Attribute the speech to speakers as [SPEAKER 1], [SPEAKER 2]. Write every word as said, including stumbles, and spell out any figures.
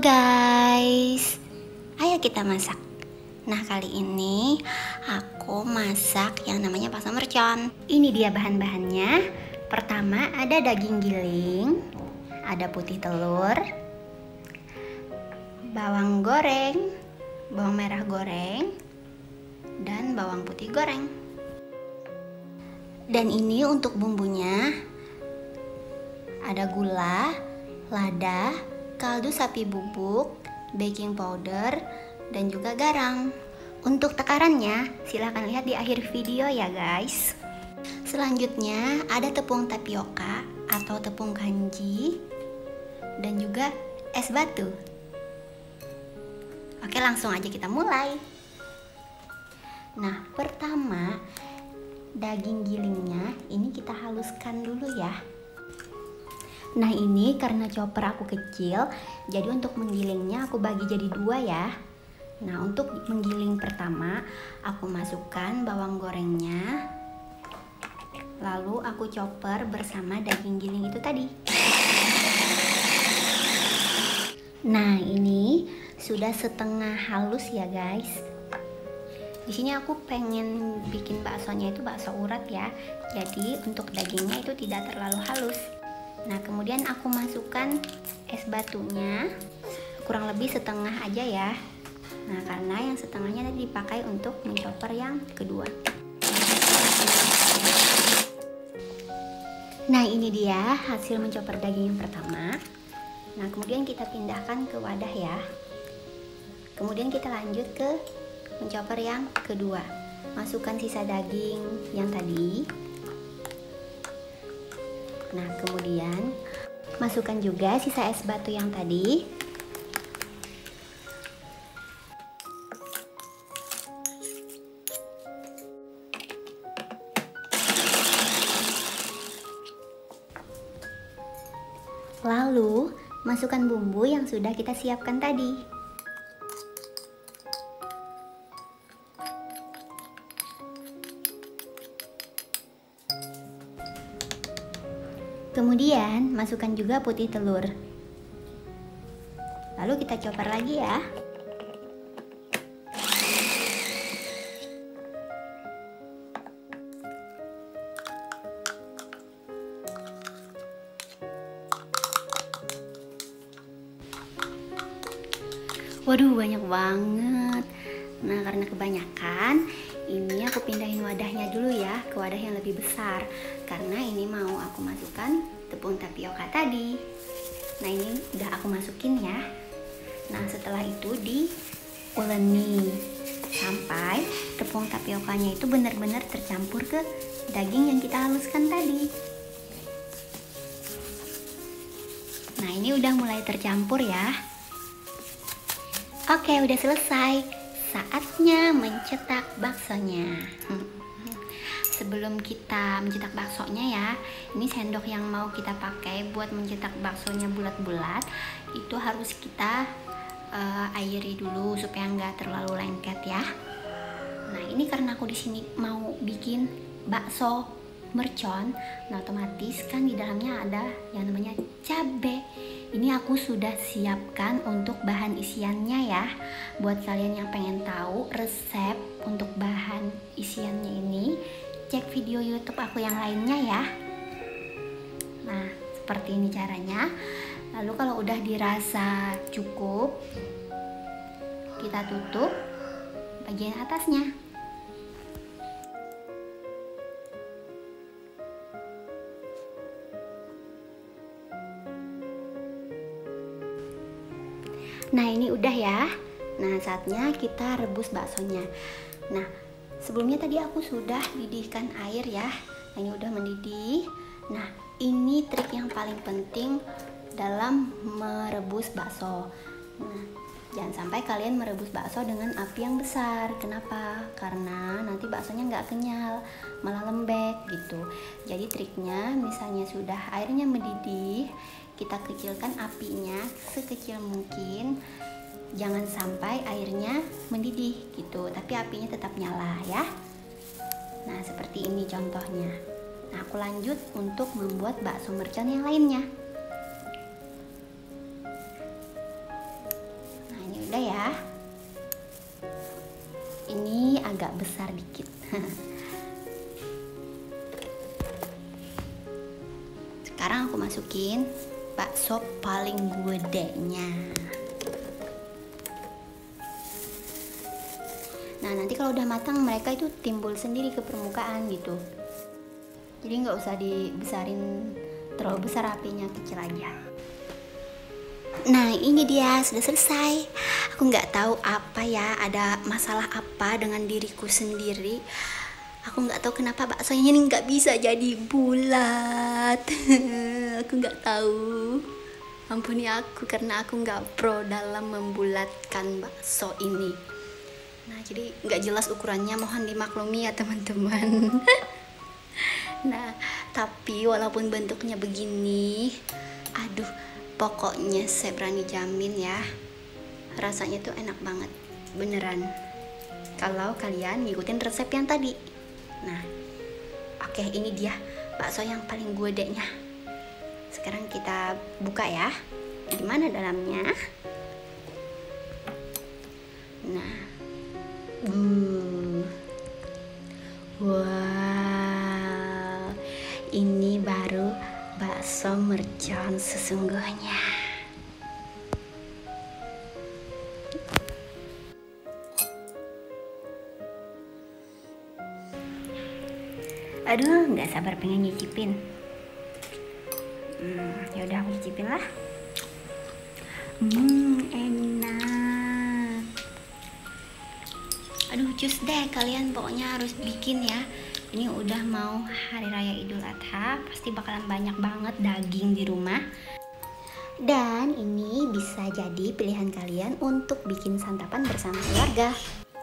[SPEAKER 1] guys, ayo kita masak. Nah kali ini aku masak yang namanya bakso mercon. Ini dia bahan-bahannya. Pertama ada daging giling, ada putih telur, bawang goreng, bawang merah goreng, dan bawang putih goreng. Dan ini untuk bumbunya ada gula, lada, kaldu sapi bubuk, baking powder, dan juga garam. Untuk takarannya silahkan lihat di akhir video ya guys. Selanjutnya ada tepung tapioka atau tepung kanji dan juga es batu. Oke, langsung aja kita mulai. Nah pertama, daging gilingnya ini kita haluskan dulu ya. Nah ini karena chopper aku kecil, jadi untuk menggilingnya aku bagi jadi dua ya. Nah untuk menggiling pertama, aku masukkan bawang gorengnya, lalu aku chopper bersama daging giling itu tadi. Nah ini sudah setengah halus ya guys. Di sini aku pengen bikin baksonya itu bakso urat ya, jadi untuk dagingnya itu tidak terlalu halus. Nah kemudian aku masukkan es batunya, kurang lebih setengah aja ya. Nah karena yang setengahnya tadi dipakai untuk menchopper yang kedua. Nah ini dia hasil menchopper daging yang pertama. Nah kemudian kita pindahkan ke wadah ya. Kemudian kita lanjut ke menchopper yang kedua. Masukkan sisa daging yang tadi. Nah kemudian masukkan juga sisa es batu yang tadi. Lalu masukkan bumbu yang sudah kita siapkan tadi. Kemudian masukkan juga putih telur. Lalu kita chopper lagi ya. Waduh banyak banget. Nah karena kebanyakan, ini aku pindahin wadahnya dulu ya ke wadah yang lebih besar, karena ini mau aku masukkan tepung tapioka tadi. Nah ini udah aku masukin ya. Nah setelah itu diuleni sampai tepung tapiokanya itu benar-benar tercampur ke daging yang kita haluskan tadi. Nah ini udah mulai tercampur ya. Oke udah selesai. Saatnya mencetak baksonya. Sebelum kita mencetak baksonya ya, ini sendok yang mau kita pakai buat mencetak baksonya bulat-bulat itu harus kita uh, airi dulu supaya nggak terlalu lengket ya. Nah ini karena aku di sini mau bikin bakso mercon, nah otomatis kan di dalamnya ada yang namanya cabe. Ini aku sudah siapkan untuk bahan isiannya ya. Buat kalian yang pengen tahu resep untuk bahan isiannya ini, cek video YouTube aku yang lainnya ya. Nah, seperti ini caranya. Lalu kalau udah dirasa cukup, kita tutup bagian atasnya. Nah ini udah ya. Nah saatnya kita rebus baksonya. Nah sebelumnya tadi aku sudah didihkan air ya. Nah ini udah mendidih. Nah ini trik yang paling penting dalam merebus bakso. Nah jangan sampai kalian merebus bakso dengan api yang besar. Kenapa? Karena nanti baksonya nggak kenyal, malah lembek gitu. Jadi triknya misalnya sudah airnya mendidih, kita kecilkan apinya sekecil mungkin, jangan sampai airnya mendidih gitu, tapi apinya tetap nyala ya. Nah seperti ini contohnya. Nah aku lanjut untuk membuat bakso mercon yang lainnya. sekarang aku masukin bakso paling gedenya. Nah, nanti kalau udah matang mereka itu timbul sendiri ke permukaan gitu. Jadi nggak usah dibesarin terlalu besar, apinya kecil aja. Nah, ini dia sudah selesai. Aku nggak tahu apa ya, ada masalah apa dengan diriku sendiri. Aku nggak tahu kenapa baksonya ini nggak bisa jadi bulat. Aku nggak tahu. Ampuni aku karena aku nggak pro dalam membulatkan bakso ini. Nah, jadi nggak jelas ukurannya, mohon dimaklumi ya teman-teman. Nah, tapi walaupun bentuknya begini, aduh, pokoknya saya berani jamin ya, rasanya tuh enak banget, beneran. Kalau kalian ngikutin resep yang tadi. Nah, oke, ini dia bakso yang paling gedenya. Sekarang kita buka ya. Gimana dalamnya? Nah, uh, wow, ini baru bakso mercon sesungguhnya. Aduh, nggak sabar pengen nyicipin. Hmm, ya udah aku cicipin lah. Hmm, enak. Aduh, cus deh kalian, pokoknya harus bikin ya. Ini udah mau hari raya Idul Adha, pasti bakalan banyak banget daging di rumah. Dan ini bisa jadi pilihan kalian untuk bikin santapan bersama keluarga.